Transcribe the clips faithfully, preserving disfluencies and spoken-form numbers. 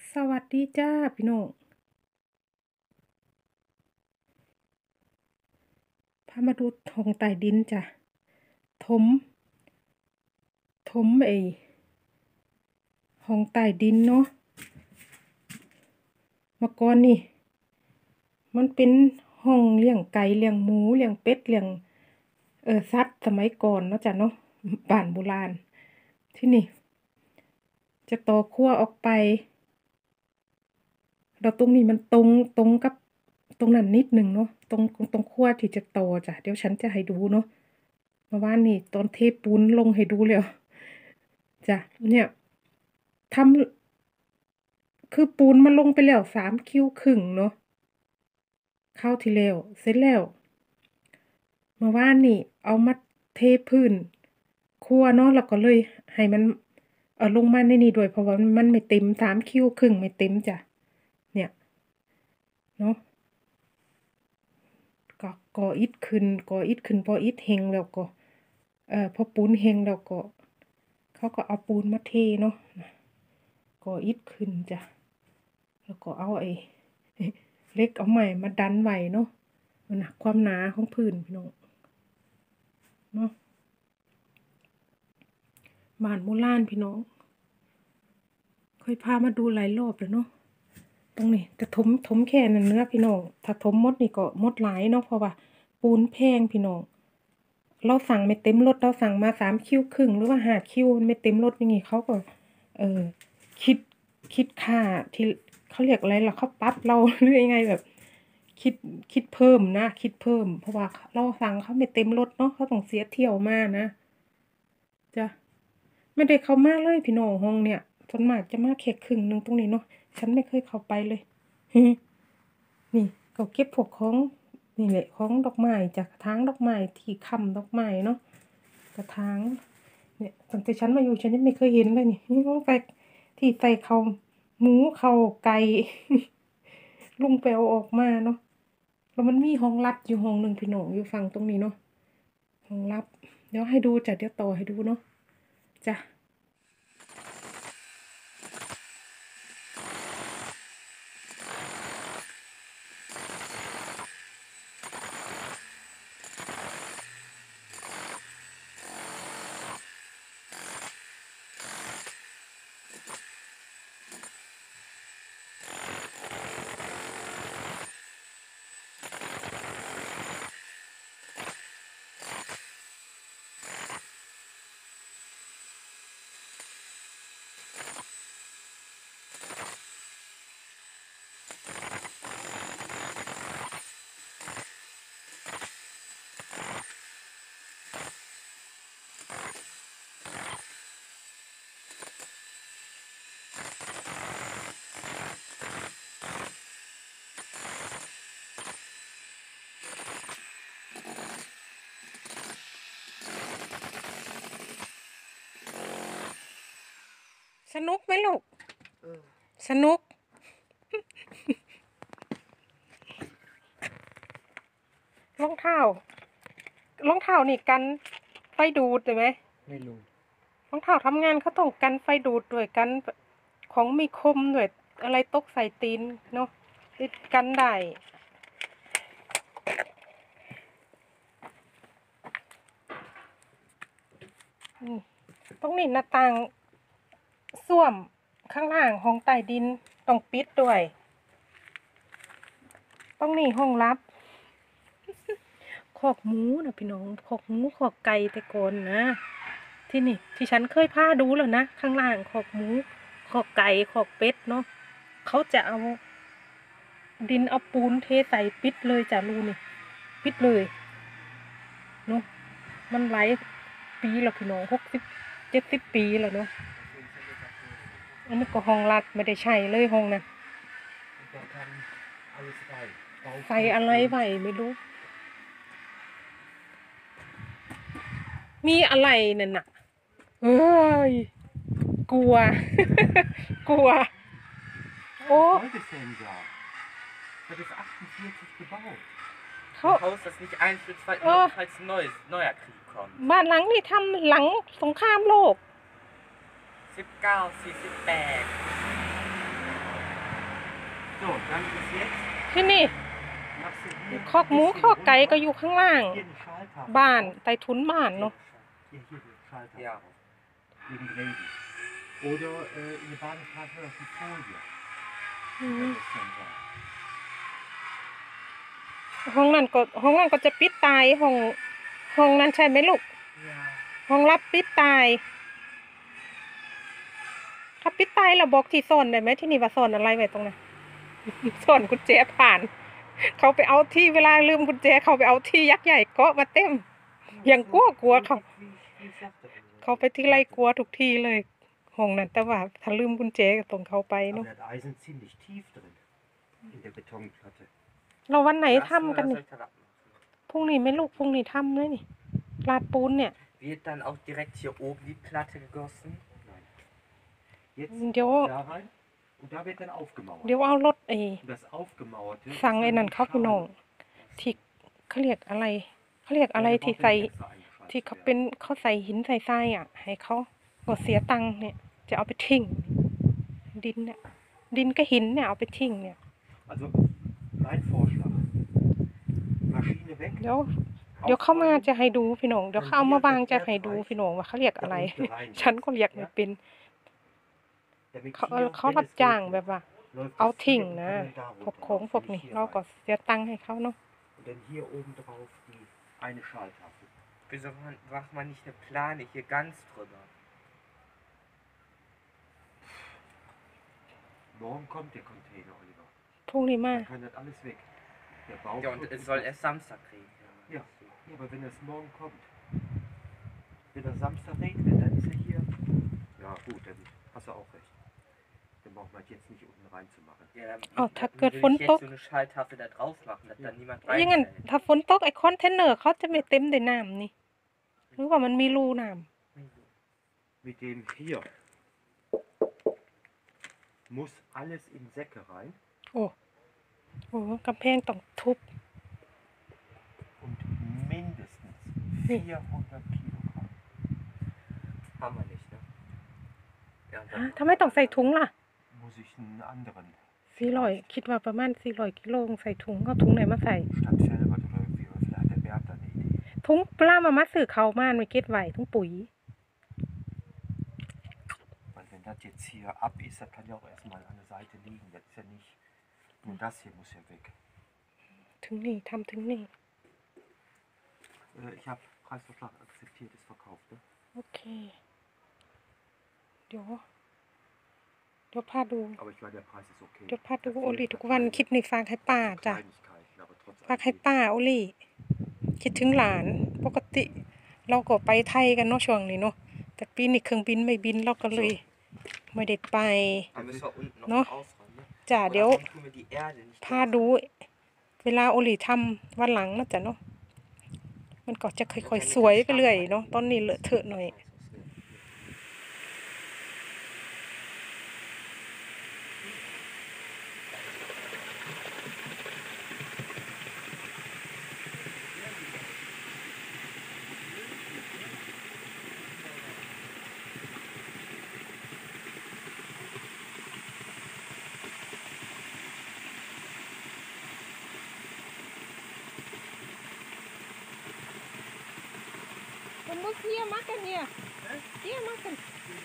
สวัสดีจ้าพี่น้องพามาดูห้องใต้ดินจ้ะถมถมไอห้องใต้ดินเนาะเมื่อก่อนนี่มันเป็นห้องเลี้ยงไก่เลี้ยงหมูเลี้ยงเป็ดเลี้ยงเออสัตว์สมัยก่อนเนาะจ้ะเนาะบ้านโบราณที่นี่จะต่อครัวออกไปเราตรงนี้มันตรงตรงกับตรงนั้นนิดหนึ่งเนาะตรงตรงครัวที่จะต่อจ้ะเดี๋ยวฉันจะให้ดูเนาะเมื่อวานนี่ตอนเทปูนลงให้ดูเลยจ้ะเนี่ยทำคือปูนมันลงไปแล้วสามคิ้วครึ่งเนาะเข้าที่แล้วเสร็จแล้วเมื่อวานนี่เอามาเทพื้นครัวเนาะแล้วก็เลยให้มันเออลงมาในนี่ด้วยเพราะว่ามันไม่เต็มสามคิ้วครึ่งไม่เต็มจ้ะเนี่ยเนาะก็ก่ออิฐขึ้นก่ออิฐขึ้นพออิฐเฮงแล้วก็เอ่อพอปูนเฮงแล้วก็เขาก็เอาปูนมาเทเนาะก่ออิฐขึ้นจ้ะแล้วก็เอาไอ้เล็กเอาใหม่มาดันไว้เนาะมันความหนาของพื้นพี่น้องเนาะบ้านโบราณพี่น้องเคยพามาดูหลายรอบแล้วเนาะตรงนี้จะถมถมแค่นั้นเนื้อพี่น้องถ้าถมมดนี่ก็มดหลายเนาะเพราะว่าปูนแพงพี่น้องเราสั่งไม่เต็มรถเราสั่งมาสามคิวครึ่งหรือว่าห้าคิวไม่เต็มรถอย่างงี้เขาก็เออคิดคิดค่าที่เขาเรียกอะไรล่ะเขาปรับเราหรือยังไงแบบคิดคิดเพิ่มนะคิดเพิ่มเพราะว่าเราสั่งเขาไม่เต็มรถเนาะเขาต้องเสียเที่ยวมานะจ้ะไม่ได้เข้ามาเลยพี่น้องห้องเนี่ยส่วนมากจะมาแค่ครึ่งหนึ่งตรงนี้เนาะฉันไม่เคยเข้าไปเลย นี่ก็เก็บพวกของนี่แหละของดอกไม้จากกระถางดอกไม้ที่ค้ำดอกไม้เนาะกระถางเนี่ยตั้งแต่ฉันมาอยู่ฉันยังไม่เคยเห็นเลยนี่นี่ต้องไปที่ใส่เขาหมูเขาไก่ ลุงไปเอาออกมาเนาะแล้วมันมีห้องลับอยู่ห้องหนึ่งพี่น้องอยู่ฝั่งตรงนี้เนาะห้องลับเดี๋ยวให้ดูจ้ะเดี๋ยวต่อให้ดูเนาะจ้ะสนุกไหมลูกสนุกรองเท้ารองเท้านี่กันไฟดูดใช่ไหมไม่รู้รองเท้าทำงานเขาต้องกันไฟดูดด้วยกันของมีคมด้วยอะไรตกใส่ตีนเนาะติดกันได้ตรงนี้หน้าต่างส้วมข้างล่างห้องใต้ดินต้องปิดด้วยตรงนี้ห้องลับคอกหมูนะพี่น้องคอกหมูคอกไก่แต่ก่อนนะที่นี่ที่ฉันเคยพาดูแล้วนะข้างล่างคอกหมูคอกไก่คอกเป็ดเนาะเขาจะเอาดินเอาปูนเทใส่ปิดเลยจ้ะรูนี่ปิดเลยเนาะมันหลายปีแล้วพี่น้องหกสิบเจ็ดสิบปีแล้วเนาะอันนี้ก็ห้องรัดไม่ได้ใช้เลยห้องนะใส่อะไรไว้ไม่รู้มีอะไรนั่นน่ะเฮ้ยกลัว กลัวโอ้ Heute sehen wir. Das ist achtundvierzig gebaut. เขา Ein Haus, das nicht einstürzt, weil falls ein neues, neuer Krieg kommt. บ้านหลังนี่ทำหลังสงครามโลกสิบเก้า สี่สิบแปด Dann bis jetzt ที่นี่ machst du hier คอกหมู ein คอก bisschen ไก่ก็ runter. อยู่ข้างล่าง Hier eine Schalltafel บ้าน drauf. ใต้ถุนบ้าน Hier, เนาะ hier, hier die Schalltafel Ja. drauf. Wegen Regen. Oder äh, in der Badekarte auf die Folie. อืม Das ist dann da. ห้องนั้นก็ห้องนั้นก็จะปิดตายห้องห้องนั้นใช่ไหมลูก Ja. ห้องรับปิดตายถ้าปิดตายเราบอกที่ซ่อนได้ไหมที่นี่ว่าซ่อนอะไรไว้ตรงนั้น ซ่อนกุญแจผ่าน เขาไปเอาที่เวลาลืมกุญแจเขาไปเอาที่ยักษ์ใหญ่เกาะมาเต็ม อย่างกลัวกลัวเขา Wie, wie sagt er denn? เขาไปที่ไรกลัวทุกที่เลยห้องนั้นแต่ว่าถ้าลืมกุญแจก็ต้องเขาไป Aber เนาะ das Eisen ziemlich tief drin. In der Betonplatte. เราวันไหน Lassen ทำ wir กัน das นี่ heute abmachen. พรุ่งนี้ไหม่ลูกพรุ่งนี้ทำเลยนี่ลาดปูนเนี่ย Wird dann auch direkt hier oben die Platte gegossen? Nein. Jetzt เดี๋ยว da rein und da wird dann aufgemauert. เดี๋ยวเอารถไอ้ Und das Aufgemauerte สั่ง ist ไอ้ dann นั่น die เขาพี่น้อง Schale. ที่เขาเรียกอะไรเขาเรียกอะไร Ja, der ที่ braucht ใส่ dann extra eingeschaltet ที่เขา werden. เป็นเขาใส่หินใส่ทรายอ่ะ ให้เขาก็เสียตังค์เนี่ย จะเอาไปทิ้ง ดินเนี่ยดินกับหินเนี่ยเอาไปทิ้งเนี่ย Also mein Vorschlag. Maschine weg. เดี๋ยวเดี๋ยวเข้ามาจะให้ดูพี่น้องเดี๋ยวเขาเอามาวางจะให้ดูพี่น้องว่าเขาเรียกอะไร ฉันก็เรียกไม่เป็น Damit เขา hier, เขา wenn รับ es จ้าง regnet, แบบว่า läuft เอา das ทิ้ง hier und นะ kann dann da พวก runter ของ laufen, พวก nicht นี้ hier เราก็ rein. เสียตังค์ให้เขาเนาะ Und dann hier oben drauf die eine Schalltafel. Wieso macht man nicht eine Plane hier ganz drüber? Morgen kommt der Container, Oliver. พรุ่งนี้มา Dann kann das alles weg. Der Bau. Ja, und es soll erst Samstag regnen. Ja. Ja, aber wenn es morgen kommt, wenn das Samstag regnet, dann ist er hier. Ja gut, dann hast du auch recht. Dann braucht man jetzt nicht unten reinzumachen. Ja, dann, Oh, dann Tag will von ich jetzt Bock. so eine Schalltafel da drauf machen, dass dann niemand ยังงั้น reinfällt. ถ้าฝนตกไอ้คอนเทนเนอร์เขาจะไม่เต็มด้วยน้ำนี่หรือว่ามันมีรูน้ Mit dem hier muss alles in Säcke rein ำโอ้โอ้กำแพงต้องทุบ und mindestens Hm. vierhundert Kilogramm. Haben wir nicht, ne? Ja, und ฮะ dann ทำไมต้องใส่ถุงล่ะ Muss ich einen anderen สี่ร้อยคิดว่าประมาณสี่ร้อยกิโลใส่ถุงเอาถุงไหนมาใส่ statt Felbert oder irgendwie, oder vielleicht hat der Bert da eine Idee. ถุงปลามามาซื้อเขาวมาไม่เก็ตไว้ถุงปุ๋ย Weil wenn das jetzt hier ab ist, das kann ja auch erstmal an der Seite liegen. Das ist ja nicht. Nur das hier muss ja weg. ถึงนี่ทำถึงนี่ Äh, ich habe Preisverschlag akzeptiert, ist verkauft. Ne? โอเค เดี๋ยว เดี๋ยวพาดู Aber ich meine, der Preis ist okay. เดี๋ยวพาดู Da โอ fehlen ลีทุกวัน Teile. คลิปนี้ฝากให้ป้าจ้ะ Kleinigkeiten, aber trotz ฝากให้ alledem. ป้าโอลี่คิดถึงหลาน ปกติ เราก็ไปไทยกันเนาะช่วงนี้เนาะแต่ปีนี้เครื่องบินไม่บินเราก็เลย ไม่ได้ไป Da müssen wir unten noch No. ausräumen, ne? จ้ะ Oder เดี๋ยว warum tun wir die Erde nicht พาดู เวลาโอลีทำวันหลังนะจ๊ะเนาะมันก็จะค่อยๆสวยไปเรื่อยเนาะตอนนี้เลอะเทอะหน่อย Man muss hier machen hier. Hier machen.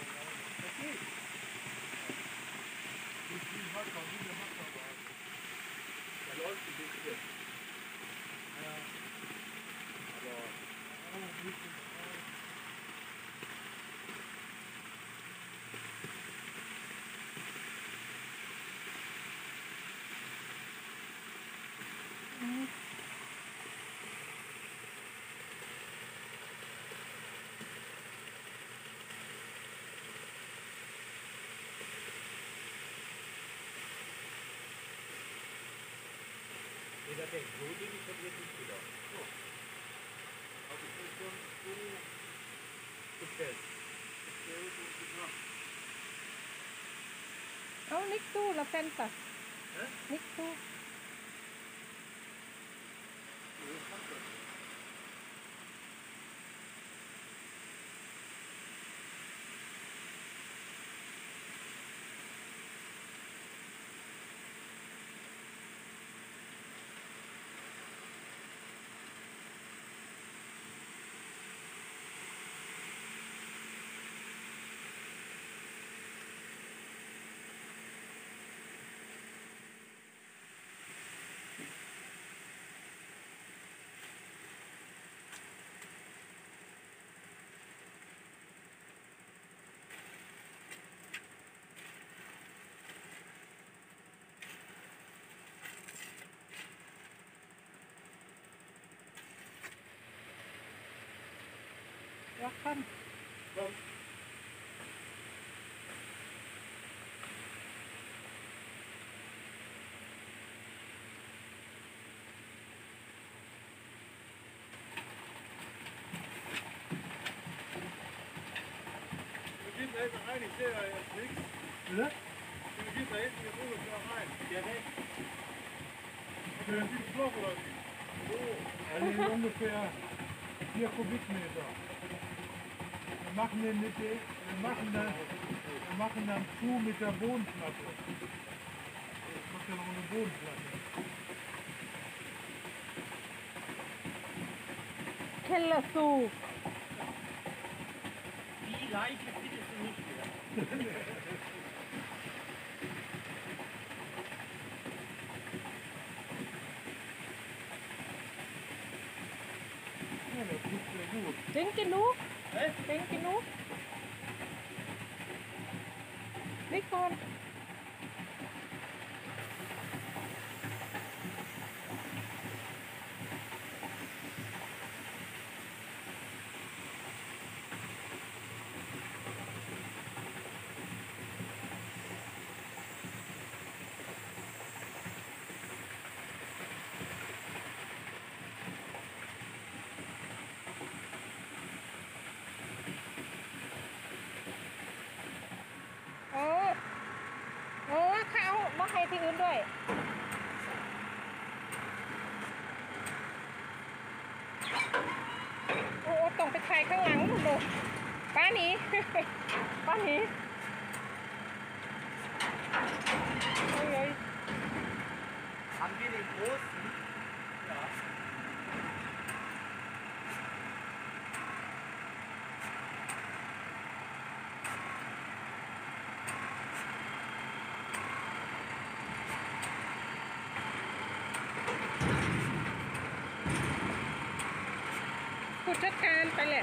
Oh, nicht zu, la Fenster. Nicht zu. Ja, komm. Komm. Du gehst da hinten rein, ich sehe da jetzt nichts. Bitte? Du gehst da hinten jetzt ungefähr rein. Der weg. Für ein tiefes Loch oder wie? So. Also ungefähr vier Kubikmeter. Wir machen den mit der, wir machen dann, wir machen dann zu mit der Bodenplatte. Ich mache ja noch eine Bodenplatte. Kellersud. Die Leiche findest du nicht mehr. Ja, das tut sehr gut. Ding genug? Hä? Ding genug? Leg vorn.โอ้โอ้เขามาให้ที่อื่นด้วย โอ้ต้องไปถ่ายข้างหลังดูป้าหนี ป้าหนีโอ้ยโอ้ย Haben wir den großen? Ja. ผู้จัดการไปแหละ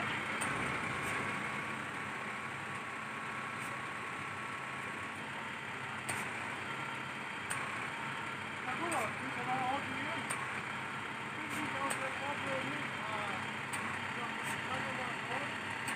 Na guck mal, sieht doch mal aus wie hier. Das sieht aus, als ob wir nicht. Ah. Ja, kann man mal raus.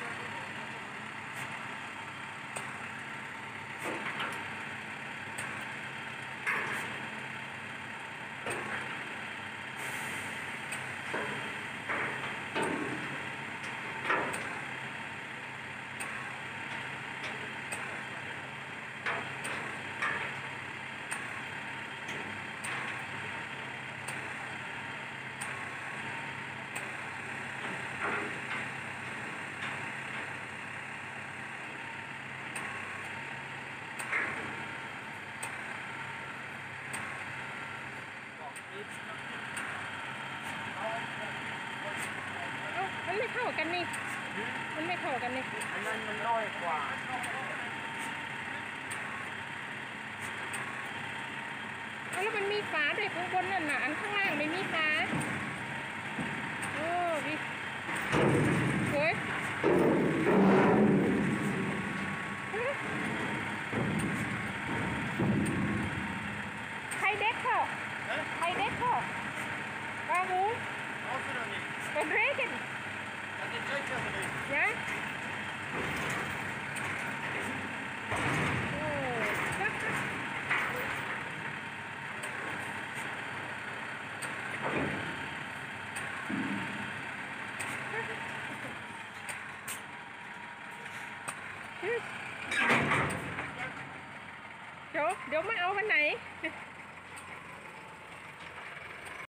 Jetzt noch. เอ้ามันไม่เข้ากันนี่ มันไม่เข้ากันนี่อันนั้นมันน้อยกว่าเอาแล้วมันมีฝาด้วยข้างบนนั่นน่ะอันข้างล่างไม่มีฝาโอ้ดิสวยไฮเด็กเข้า Hä? ไฮเด็กเข้าปลาหมู Brauchst du doch nicht. เป็นเรกัน Da sind Löcher drin. นะโอ้เดี๋ยวเดี๋ยวมาเอาวันไหน